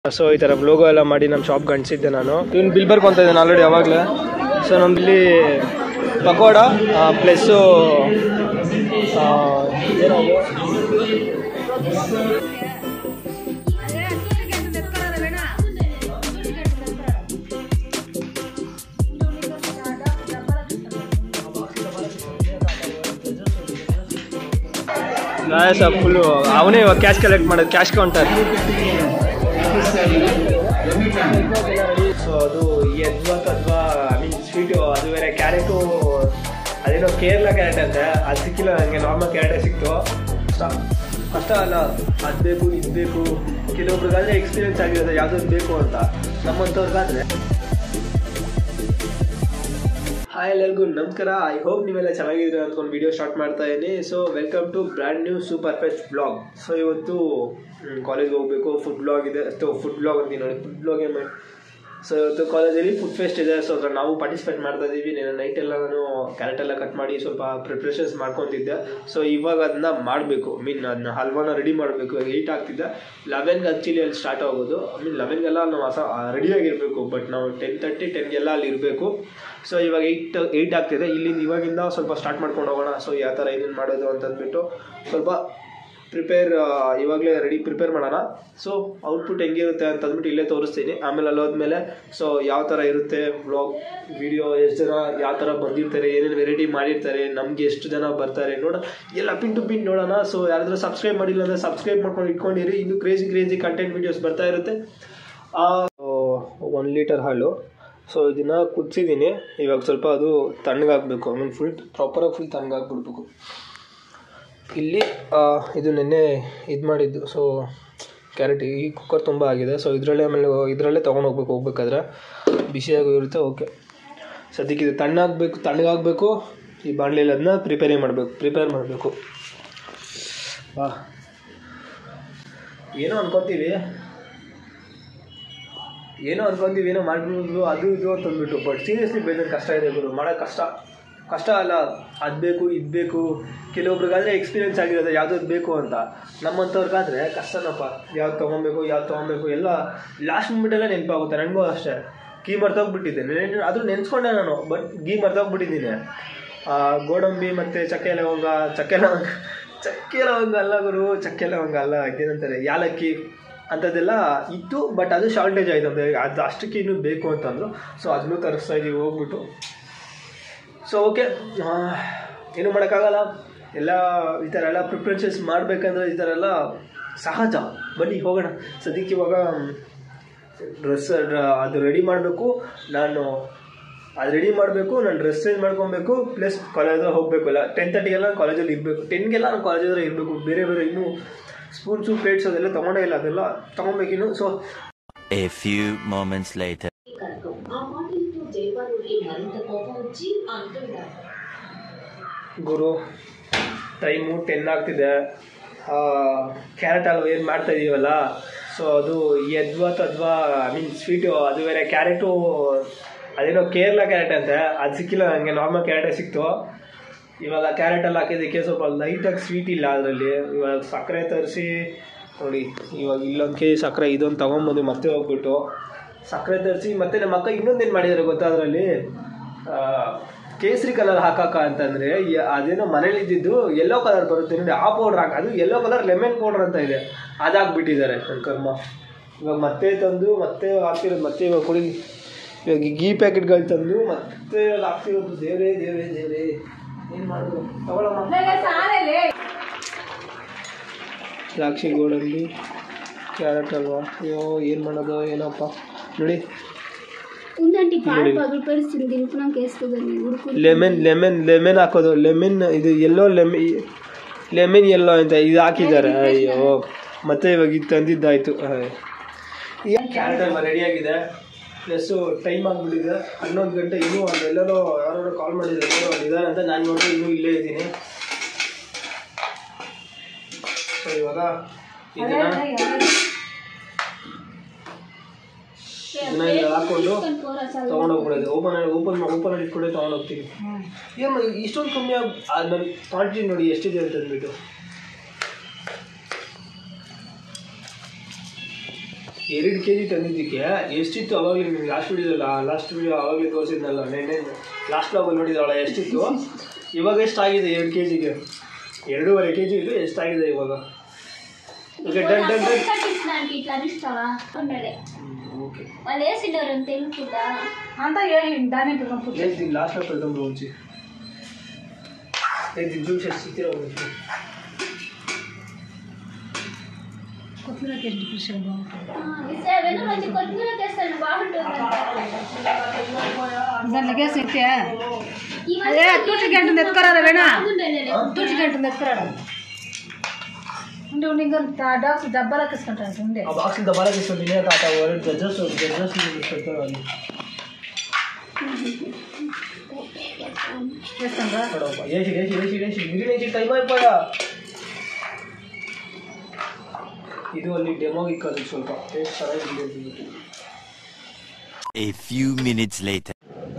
So ಈ ಥರ logo ಎಲ್ಲ ಮಾಡಿ ನಮ್ಮ ಶಾಪ್ಗೆ ಅಂಟಿಸಿದ್ದೆ ನಾನು. ಇವ್ನು ಬಿಲ್ ಬರ್ಕೊತ ಇದ್ದಾನೆ ಆಲ್ರೆಡಿ ಯಾವಾಗಲೇ. ಸೊ ನಮ್ಮಲ್ಲಿ ಪಕೋಡ ಪ್ಲಸ್ಸು ಏನದು ಫುಲ್ಲು ಅವನೇ ಇವಾಗ ಕ್ಯಾಶ್ ಕಲೆಕ್ಟ್ ಮಾಡೋದು, ಕ್ಯಾಶ್ ಕೌಂಟರ್. ಸೊ ಅದು ಅಥವಾ ಐ ಮೀನ್ ಸ್ವೀಟು, ಅದು ಬೇರೆ ಕ್ಯಾರೆಟು, ಅದೇನೋ ಕೇರಳ ಕ್ಯಾರೆಟ್ ಅಂತೆ, ಅದು ಸಿಕ್ಕಿಲ್ಲ ನನಗೆ. ನಾರ್ಮಲ್ ಕ್ಯಾರೆಟೇ ಸಿಕ್ತು. ಅಷ್ಟ ಅಲ್ಲ, ಅದು ಬೇಕು ಇದು ಬೇಕು. ಕೆಲವೊಬ್ರಿಗಾದ್ರೆ ಎಕ್ಸ್ಪೀರಿಯನ್ಸ್ ಆಗಿರೋದು ಯಾವ್ದು ಬೇಕು ಅಂತ. ನಮ್ಮಂಥವ್ರಿಗಾದ್ರೆ ಹಾಯ್ ಎಲ್ಲರಿಗೂ ನಮಸ್ಕಾರ. ಐ ಹೋಪ್ ನೀವೆಲ್ಲ ಚೆನ್ನಾಗಿದ್ರೆ ಅಂದ್ಕೊಂಡು ವಿಡಿಯೋ ಸ್ಟಾರ್ಟ್ ಮಾಡ್ತಾ ಇದ್ದೀನಿ. So welcome to brand new super fest blog. So ಇವತ್ತು ಕಾಲೇಜ್ಗೆ ಹೋಗಬೇಕು. ಫುಡ್ ಬ್ಲಾಗ್ ಇದೆ. ಫುಡ್ ಬ್ಲಾಗ್ ಅಂತೀನಿ ನೋಡಿ, ಫುಡ್ ಬ್ಲಾಗ್ ಏನು. ಸೊ ಇವತ್ತು ಕಾಲೇಜಲ್ಲಿ ಫುಡ್ ಫೆಸ್ಟ್ ಇದೆ. ಸೊ ಅದ್ರ ನಾವು ಪಾರ್ಟಿಸಿಪೇಟ್ ಮಾಡ್ತಾ ಇದ್ದೀವಿ. ನೈಟೆಲ್ಲ ನಾನು ಕ್ಯಾರೆಟ್ ಎಲ್ಲ ಕಟ್ ಮಾಡಿ ಸ್ವಲ್ಪ ಪ್ರಿಪ್ರೇಷನ್ಸ್ ಮಾಡ್ಕೊತಿದ್ದೆ. ಸೊ ಇವಾಗ ಅದನ್ನ ಮಾಡಬೇಕು, ಅದನ್ನ ಹಲ್ವಾನ ರೆಡಿ ಮಾಡಬೇಕು. 8 ಆಗ್ತಿದ್ದೆ. 11ಗೆ ಆ್ಯಕ್ಚುಲಿ ಅಲ್ಲಿ ಸ್ಟಾರ್ಟ್ ಆಗೋದು. 11ಗೆಲ್ಲ ನಾವು ರೆಡಿಯಾಗಿರಬೇಕು. ಬಟ್ ನಾವು 10:30 10ಗೆಲ್ಲ ಅಲ್ಲಿ ಇರಬೇಕು. ಸೊ ಇವಾಗ 8 ಆಗ್ತಿದೆ. ಇಲ್ಲಿಂದ ಇವಾಗಿಂದ ಸ್ವಲ್ಪ ಸ್ಟಾರ್ಟ್ ಮಾಡ್ಕೊಂಡು ಹೋಗೋಣ. ಸೊ ಯಾವ ಥರ ಏನೇನು ಮಾಡೋದು ಅಂತಂದ್ಬಿಟ್ಟು ಸ್ವಲ್ಪ ಇವಾಗಲೇ ಪ್ರಿಪೇರ್ ಮಾಡೋಣ. ಸೊ ಔಟ್ಪುಟ್ ಹೆಂಗಿರುತ್ತೆ ಅಂತಂದ್ಬಿಟ್ಟು ಇಲ್ಲೇ ತೋರಿಸ್ತೀನಿ. ಆಮೇಲೆ ಅಲ್ಲೋದ್ಮೇಲೆ ಸೊ ಯಾವ ಥರ ಇರುತ್ತೆ ವ್ಲಾಗ್ ವಿಡಿಯೋ, ಎಷ್ಟು ಜನ ಯಾವ ಥರ ಬಂದಿರ್ತಾರೆ, ಏನೇನು ವೆರೈಟಿ ಮಾಡಿರ್ತಾರೆ, ನಮಗೆ ಎಷ್ಟು ಜನ ಬರ್ತಾರೆ ಎಲ್ಲ ಪಿನ್ ಟು ಪಿನ್ ನೋಡೋಣ. ಸೊ ಯಾರಾದರೂ ಸಬ್ಸ್ಕ್ರೈಬ್ ಮಾಡಿಲ್ಲ ಅಂದರೆ ಸಬ್ಸ್ಕ್ರೈಬ್ ಮಾಡ್ಕೊಂಡು ಇಟ್ಕೊಂಡಿರಿ. ಇನ್ನೂ ಕ್ರೇಜಿ ಕಂಟೆಂಟ್ ವೀಡಿಯೋಸ್ ಬರ್ತಾ ಇರುತ್ತೆ. 1 ಲೀಟರ್ ಹಾಲು. ಸೊ ಇದನ್ನು ಕುದಿಸಿದ್ದೀನಿ. ಇವಾಗ ಸ್ವಲ್ಪ ಅದು ತಣ್ಣಗಾಗಬೇಕು. Full ಪ್ರಾಪರಾಗಿ full ತಣ್ಣಗಾಗ್ಬಿಡ್ಬೇಕು. ಇಲ್ಲಿ ಇದು ನೆನ್ನೆ ಇದು ಮಾಡಿದ್ದು. ಸೊ ಕ್ಯಾರೆಟ್ ಈ ಕುಕ್ಕರ್ ತುಂಬ ಆಗಿದೆ. ಸೊ ಇದರಲ್ಲೇ ತೊಗೊಂಡೋಗ್ಬೇಕು. ಹೋಗ್ಬೇಕಾದ್ರೆ ಬಿಸಿಯಾಗೂ ಇರುತ್ತೆ. ಓಕೆ, ಸದ್ಯಕ್ಕೆ ಇದು ತಣ್ಣಗಾಗಬೇಕು. ಈ ಬಾಣಲೆಯಲ್ಲಿ ಅದನ್ನ ಪ್ರಿಪೇರ್ ಮಾಡಬೇಕು. ಏನೋ ಅನ್ಕೊತೀವಿ, ಏನೋ ಮಾಡ್ಬಿಡ್ಬೋದು ಅದು ಇದು ಅಂತಂದ್ಬಿಟ್ಟು. ಬಟ್ ಸೀರಿಯಸ್ಲಿ ಬೇಜಾರು ಕಷ್ಟ ಇದೆ ಗುರು, ಮಾಡೋಕ್ಕೆ ಕಷ್ಟ ಅಲ್ಲ. ಅದು ಬೇಕು ಇದು ಬೇಕು. ಕೆಲವೊಬ್ರಿಗಾದ್ರೆ ಎಕ್ಸ್ಪೀರಿಯನ್ಸ್ ಆಗಿರೋದು ಯಾವ್ದು ಬೇಕು ಅಂತ. ನಮ್ಮಂಥವ್ರಿಗಾದ್ರೆ ಕಷ್ಟನಪ್ಪ. ಯಾವ್ದು ತೊಗೊಬೇಕು ಎಲ್ಲ ಲಾಸ್ಟ್ ಮೂಮೆಂಟೆಲ್ಲ ನೆನಪಾಗುತ್ತೆ. ನನಗೂ ಅಷ್ಟೇ ಕೀ ಮರ್ತೋಗ್ಬಿಟ್ಟಿದ್ದೆ. ಅದು ನೆನೆಸ್ಕೊಂಡೆ ನಾನು, ಬಟ್ ಮರ್ತೋಗ್ಬಿಟ್ಟಿದ್ದೀನಿ. ಗೋಡಂಬಿ ಮತ್ತು ಚಕ್ಕೆ ಲವಂಗ ಅಲ್ಲ ಗುರು, ಚಕ್ಕೆ ಲವಂಗ ಅಲ್ಲ, ಇದೇನಂತಾರೆ ಯಾಲಕ್ಕಿ ಅಂಥದ್ದೆಲ್ಲ ಇತ್ತು. ಬಟ್ ಅದು ಶಾರ್ಟೇಜ್ ಆಯಿತು ಅಂತ, ಅದು ಅಷ್ಟಕ್ಕೆ ಇನ್ನೂ ಬೇಕು ಅಂತಂದರು. ಸೊ ಅದನ್ನೂ ತರಿಸ್ತಾ ಇದ್ದೀವಿ ಹೋಗ್ಬಿಟ್ಟು. ಸೊ ಓಕೆ, ಏನೂ ಮಾಡೋಕ್ಕಾಗಲ್ಲ. ಎಲ್ಲ ಈ ಥರ ಎಲ್ಲ ಪ್ರಿಪ್ರೇಷನ್ಸ್ ಮಾಡಬೇಕಂದ್ರೆ ಈ ಥರ ಎಲ್ಲ ಸಹಜ. ಬನ್ನಿ ಹೋಗೋಣ. ಸದ್ಯಕ್ಕೆ ಇವಾಗ ಡ್ರೆಸ್ ಅದು ರೆಡಿ ಮಾಡಬೇಕು. ನಾನು ಡ್ರೆಸ್ ಚೇಂಜ್ ಮಾಡ್ಕೊಬೇಕು. ಪ್ಲಸ್ ಕಾಲೇಜಲ್ಲಿ ಹೋಗಬೇಕು. ಎಲ್ಲ 10:30ಗೆಲ್ಲ ಕಾಲೇಜಲ್ಲಿ ಇರಬೇಕು. 10ಗೆಲ್ಲ ನಾನು ಕಾಲೇಜಲ್ಲಿ ಇರಬೇಕು. ಬೇರೆ ಇನ್ನೂ ಸ್ಪೂನ್ಸು ಪ್ಲೇಟ್ಸ್ ಅದೆಲ್ಲ ತೊಗೊಂಡೇ ಇಲ್ಲ, ಅದೆಲ್ಲ ತೊಗೊಬೇಕಿನ್ನು. So A few moments later. ಗುರು ಟೈಮು 10 ಆಗ್ತಿದೆ. ಕ್ಯಾರೆಟ್ ಹಲ್ವಾ ಏನು ಮಾಡ್ತಾ ಇದೀವಲ್ಲ, ಸೊ ಅದು ಅಥವಾ ಐ ಮೀನ್ ಸ್ವೀಟು, ಅದು ಬೇರೆ ಕ್ಯಾರೆಟು, ಅದೇನೋ ಕೇರಳ ಕ್ಯಾರೆಟ್ ಅಂತೆ, ಅದು ಸಿಕ್ಕಿಲ್ಲ ನನಗೆ. ನಾರ್ಮಲ್ ಕ್ಯಾರೆಟೇ ಸಿಕ್ತು. ಇವಾಗ ಕ್ಯಾರೆಟೆಲ್ಲ ಹಾಕಿದ್ದಕ್ಕೆ ಸ್ವಲ್ಪ ಲೈಟಾಗಿ ಸ್ವೀಟ್ ಇಲ್ಲ ಅದರಲ್ಲಿ. ಇವಾಗ ಸಕ್ಕರೆ ತರಿಸಿ ನೋಡಿ, ಇವಾಗ ಇಲ್ಲೊಂದು ಕೆಜಿ ಸಕ್ಕರೆ ಇದೊಂದು ತೊಗೊಂಬಂದು ಮತ್ತೆ ಹೋಗ್ಬಿಟ್ಟು ಸಕ್ಕರೆ ತರಿಸಿ. ಮತ್ತು ನಮ್ಮ ಅಕ್ಕ ಇನ್ನೊಂದೇನು ಮಾಡಿದ್ದಾರೆ ಗೊತ್ತಾ, ಅದರಲ್ಲಿ ಕೇಸರಿ ಕಲರ್ ಹಾಕಾಕ ಅಂತಂದರೆ ಅದೇನೋ ಮನೇಲಿ ಇದ್ದಿದ್ದು ಯೆಲ್ಲೋ ಕಲರ್ ಬರುತ್ತೆ ನೋಡಿ, ಆ ಪೌಡ್ರ್ ಅದು ಯೆಲ್ಲೋ ಕಲರ್ ಲೆಮನ್ ಪೌಡ್ರ್ ಅಂತ ಇದೆ, ಅದಾಕ್ಬಿಟ್ಟಿದ್ದಾರೆ ನನ್ನ ಕರ್ಮ. ಇವಾಗ ಮತ್ತೆ ತಂದು ಮತ್ತೆ ಹಾಕ್ತಿರೋದು. ಮತ್ತೆ ಇವಾಗ ಕೊಡಿ, ಇವಾಗ ಗೀ ಪ್ಯಾಕೆಟ್ಗಳು ತಂದು ಮತ್ತೆ ಇವಾಗ ಹಾಕ್ತಿರೋದು. ದೇವ್ರೇ ಏನು ಮಾಡೋದು, ತಗೊಳಮ್ಮ. ದ್ರಾಕ್ಷಿ, ಗೋಡಂಬಿ, ಕ್ಯಾರೆಟ್ ಹಲ್ವಾ. ಅಯ್ಯೋ ಏನು ಮಾಡೋದು ಏನಪ್ಪ ನೋಡಿ. ಲೆಮನ್ ಹಾಕೋದು. ಲೆಮನ್ ಇದು ಲೆಮನ್ ಎಲ್ಲೋ ಅಂತ ಇದು ಹಾಕಿದ್ದಾರೆ. ಅಯ್ಯೋ ಮತ್ತೆ ಇವಾಗ ಇದು ತಂದಿದ್ದಾಯ್ತು. ಕ್ಯಾರೆಟ್ ಹಲ್ವಾ ರೆಡಿಯಾಗಿದೆ. ಪ್ಲಸ್ಸು ಟೈಮ್ ಆಗಿಬಿಟ್ಟಿದೆ 11 ಗಂಟೆ. ಇನ್ನೂ ಅಲ್ಲೆಲ್ಲರೂ ಯಾರು ಕಾಲ್ ಮಾಡಿದ್ದಾರೆ, ಇದ್ದಾರೆ ಅಂತ ನಾನು ನೋಡಿ ಇನ್ನೂ ಇಲ್ಲೇ ಇದ್ದೀನಿ. ಸೊ ಇವಾಗ ಇದನ್ನ ಹಾಕ್ಕೊಂಡು ತೊಗೊಂಡೋಗ್ಬಿಡೋದು. ಓಪನ್ ಇಟ್ಕೊಂಡೆ ತೊಗೊಂಡೋಗ್ತೀನಿ. ಏನು ಇಷ್ಟೊಂದು ಕಮ್ಮಿ ನನ್ನ ಕ್ವಾಂಟಿಟಿ ನೋಡಿ ಎಷ್ಟಿದೆ ಅಂತಂದ್ಬಿಟ್ಟು. 2 kg ತಂದಿದ್ದಕ್ಕೆ ಎಷ್ಟಿತ್ತು ಅವಾಗಲೇ ನಿಮ್ಗೆ ಲಾಸ್ಟ್ ವಿಡಿಯೋ ಅವಾಗಲೇ ತೋರಿಸಿದ್ನಲ್ಲ ನೆನ್ನೆ ಲಾಸ್ಟ್ ಬ್ಲಾಗಲ್ಲಿ ನೋಡಿದ್ರಲ್ಲ ಎಷ್ಟಿತ್ತು ಇವಾಗ ಎಷ್ಟಾಗಿದೆ 2 kgಗೆ 2.5 kg ಇದು ಎಷ್ಟಾಗಿದೆ ಇವಾಗ okay done done done okay last పెడదాం రోజు ఇది జ్యూస్ ఎస్తిరా వచ్చి కొత్తిమీర కేజీ స్పెషల్ బాగుంటుంది ఇసేవేను మంచి కొత్తిమీర కేసలు బాగుంటుంది దాని కేస్ ఇతే ఏ తూచి గంట నెత్కరార వేణా తూచి గంట నెత్కరార ఉండే ఉండే ఇంకా బాక్స్ డబ్బాల కేసుకుంటారు ఉండే ఆ బాక్స్ డబ్బాల కేసుకుంటే తాత ఓర్ జడ్జెస్ పెడతారు వాళ్ళు ಟೈಮ್ ಆಯ್ಪೋಯಾ ಇದು ಅಲ್ಲಿ ಡೆಮೋಗೆ ಇಕ್ಕೋದು ಸ್ವಲ್ಪ ಟೇಸ್ಟ್ ಚೆನ್ನಾಗಿದೆ. A few minutes later.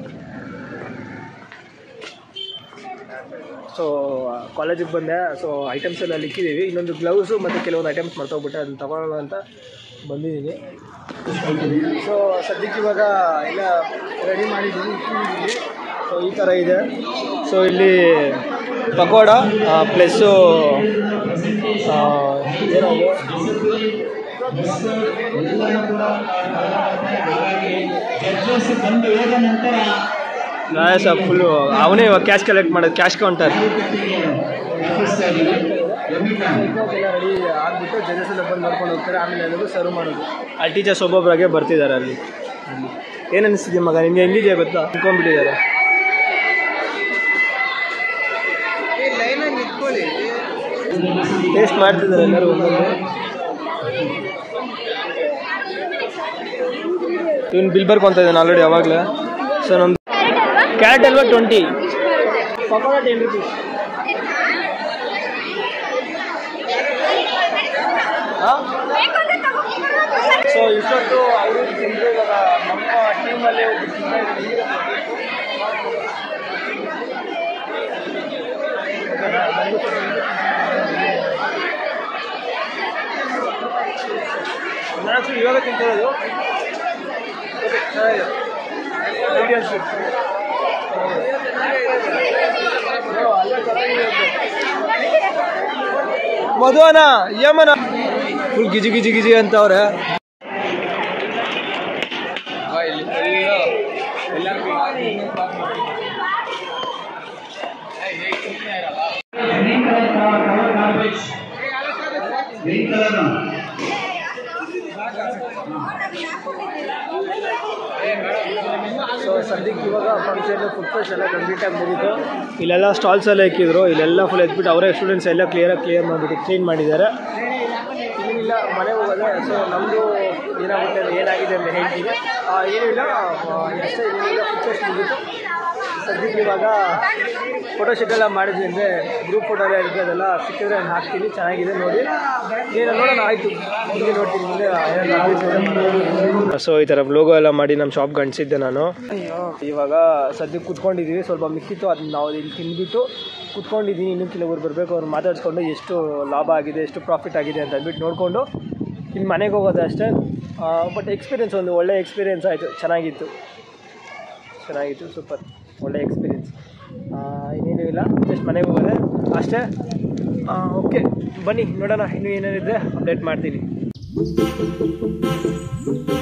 So ಕಾಲೇಜಿಗೆ ಬಂದೆ. ಸೊ ಐಟಮ್ಸ್ ಎಲ್ಲ ಇಕ್ಕಿದ್ದೀವಿ. ಇನ್ನೊಂದು ಗ್ಲೌಸು ಮತ್ತು ಕೆಲವೊಂದು ಐಟಮ್ಸ್ ಮರ್ತೋಗ್ಬಿಟ್ಟೆ, ಅದನ್ನ ತಗೊಳ್ಳೋಣ ಅಂತ ಬಂದಿದ್ದೀನಿ. ಸೊ ಸದ್ಯಕ್ಕೆ ಇವಾಗ ಎಲ್ಲ ರೆಡಿ ಮಾಡಿದ್ದೀನಿ, ಇಟ್ಟಿದ್ದೀನಿ. ಸೊ ಈ ಥರ ಇದೆ. ಸೊ ಇಲ್ಲಿ ಪಕೋಡ ಪ್ಲಸ್ಸು ಏನದು ಫುಲ್ಲು ಅವನೇ ಇವಾಗ ಕ್ಯಾಶ್ ಕಲೆಕ್ಟ್ ಮಾಡೋದು, ಕ್ಯಾಶ್ ಕೌಂಟರ್. ಎಲ್ಲ ರೆಡಿ ಆಗಿಬಿಟ್ಟು ಜಡ್ಜಸ್ ಎಲ್ಲ ಬಂದು ನೋಡ್ಕೊಂಡು ಹೋಗ್ತಾರೆ. ಆಮೇಲೆ ಎಲ್ಲರೂ ಸರ್ವ್ ಮಾಡೋದು. ಅಲ್ಲಿ ಟೀಚರ್ಸ್ ಒಬ್ಬೊಬ್ಬರಾಗೆ ಬರ್ತಿದ್ದಾರೆ. ಅಲ್ಲಿ ಏನು ಅನಿಸ್ತಿದೆ ಮಗ ನಿಮಗೆ? ಹೆಂಗಿದೆಯಾ ಗೊತ್ತಾ? ಅನ್ಕೊಂಡ್ಬಿಟ್ಟಿದ್ದಾರೆ. ಟೇಸ್ಟ್ ಮಾಡ್ತಿದ್ದಾರೆ ಎಲ್ಲರೂ ಒಂದೊಂದು. ಇವನು ಬಿಲ್ ಬರ್ಕೊಂತ ಇದ್ದಾನೆ ಆಲ್ರೆಡಿ ಅವಾಗಲೇ. ಸೊ ನಮ್ದು carrot halwa 20, pakoda 10 rupees. So ಇಷ್ಟೊತ್ತು ಅವರು ತಿಂದರೆ ಇವಾಗ ನಮ್ಮ ಟೀಮಲ್ಲಿ ನಾನು ಇವಾಗ ತಿಂತಿರೋದು. ಮಧುವನ ಯಮನ ಫುಲ್ ಗಿಜಿ ಗಿಜಿ ಗಿಜಿ ಅಂತವ್ರೆ. ಸೊ ಸದ್ಯಕ್ಕೆ ಇವಾಗ ಫಂಕ್ಷನ್ ಫುಡ್ ಫೆಸ್ಟ್ ಎಲ್ಲ ಕಂಪ್ಲೀಟಾಗಿ ಮುಗಿತು. ಇಲ್ಲೆಲ್ಲ ಸ್ಟಾಲ್ಸ್ ಎಲ್ಲ ಇಕ್ಕಿದ್ರು. ಇಲ್ಲೆಲ್ಲ ಫುಲ್ ಎದ್ಬಿಟ್ಟು ಅವರೇ ಸ್ಟೂಡೆಂಟ್ಸ್ ಎಲ್ಲ ಕ್ಲಿಯರ್ ಮಾಡಿಬಿಟ್ಟು ಕ್ಲೀನ್ ಮಾಡಿದ್ದಾರೆ. ಏನಿಲ್ಲ ಮನೆಗೆ ಹೋಗೋದೆ. ಸೊ ನಮ್ಮದು ಏನಾಗುತ್ತೆ ಏನಾಗಿದೆ ಅಂತ ಹೇಳ್ತೀನಿ. ಏನಿಲ್ಲ ಅಷ್ಟೇ, ಏನಿಲ್ಲ ಫುಡ್ ಫೆಸ್ಟ್ ಮುಗಿತು. ಸದ್ಯಕ್ಕೆ ಇವಾಗ ಫೋಟೋಶೂಟ್ ಎಲ್ಲ ಮಾಡಿದ್ವಿ. ಅಂದರೆ ಗ್ರೂಪ್ ಫೋಟೋ ಎಲ್ಲ ಇರುತ್ತೆ, ಅದೆಲ್ಲ ಸಿಕ್ಕಿದ್ರೆ ನಾನು ಹಾಕ್ತೀನಿ. ಚೆನ್ನಾಗಿದೆ ನೋಡಿ, ಏನು ನೋಡೋಣ. ಆಯಿತು ಮುಂದೆ ನೋಡ್ತೀನಿ ಮುಂದೆ. ಸೊ ಈ ಥರ ಲೋಗೋ ಎಲ್ಲ ಮಾಡಿ ನಮ್ಮ ಶಾಪ್ಗೆ ಅಂಟಿಸಿದ್ದೆ ನಾನು. ಇವಾಗ ಸದ್ಯಕ್ಕೆ ಕುತ್ಕೊಂಡಿದ್ದೀವಿ. ಸ್ವಲ್ಪ ಮಿಕ್ಕಿತ್ತು, ಅದನ್ನ ನಾವು ಇಲ್ಲಿ ತಿಂದ್ಬಿಟ್ಟು ಕುತ್ಕೊಂಡಿದ್ದೀನಿ. ಇನ್ನೂ ಕೆಲವರು ಬರಬೇಕು, ಅವ್ರು ಮಾತಾಡಿಸ್ಕೊಂಡು ಎಷ್ಟು ಲಾಭ ಆಗಿದೆ, ಎಷ್ಟು ಪ್ರಾಫಿಟ್ ಆಗಿದೆ ಅಂತ ಅಂದ್ಬಿಟ್ಟು ನೋಡಿಕೊಂಡು ಇನ್ನು ಮನೆಗೆ ಹೋಗೋದು ಅಷ್ಟೇ. ಬಟ್ ಎಕ್ಸ್ಪೀರಿಯೆನ್ಸ್ ಒಂದು ಒಳ್ಳೆ ಎಕ್ಸ್ಪೀರಿಯೆನ್ಸ್ ಆಯಿತು. ಚೆನ್ನಾಗಿತ್ತು ಸೂಪರ್ ಒಳ್ಳೆ ಎಕ್ಸ್ಪೀರಿಯೆನ್ಸ್. ಇನ್ನೇನೂ ಇಲ್ಲ, ಜಸ್ಟ್ ಮನೆಗೆ ಹೋಗೋದೆ ಅಷ್ಟೇ. ಓಕೆ ಬನ್ನಿ ನೋಡೋಣ, ಇನ್ನೂ ಏನೇನಿದ್ರೆ ಅಪ್ಡೇಟ್ ಮಾಡ್ತೀನಿ.